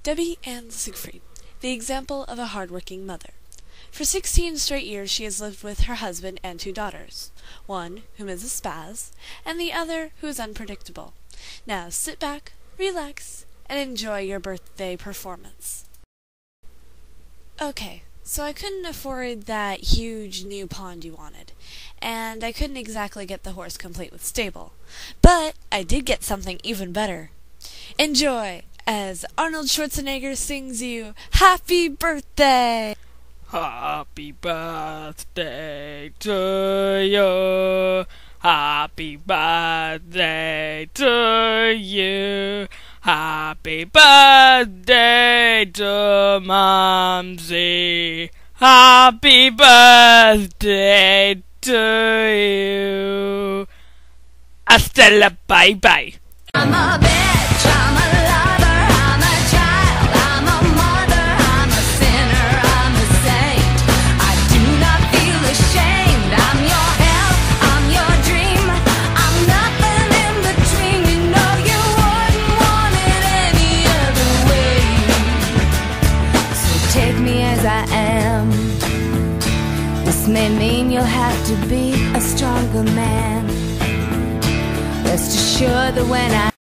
Debbie Ann Siegfried, the example of a hard-working mother. For 16 straight years she has lived with her husband and 2 daughters, one whom is a spaz, and the other who is unpredictable. Now sit back, relax, and enjoy your birthday performance. Okay, so I couldn't afford that huge new pond you wanted, and I couldn't exactly get the horse complete with stable, but I did get something even better. Enjoy as Arnold Schwarzenegger sings you Happy Birthday! Happy birthday to you. Happy birthday to you. Happy birthday to Mumsy. Happy birthday to you. Hasta la bye-bye. I'm a bitch, I'm a lover, I'm a child, I'm a mother, I'm a sinner, I'm a saint. I do not feel ashamed. I'm your hell, I'm your dream. I'm nothing in between. You know you wouldn't want it any other way. So take me as I am. This may mean you'll have to be a stronger man. Rest assured that when I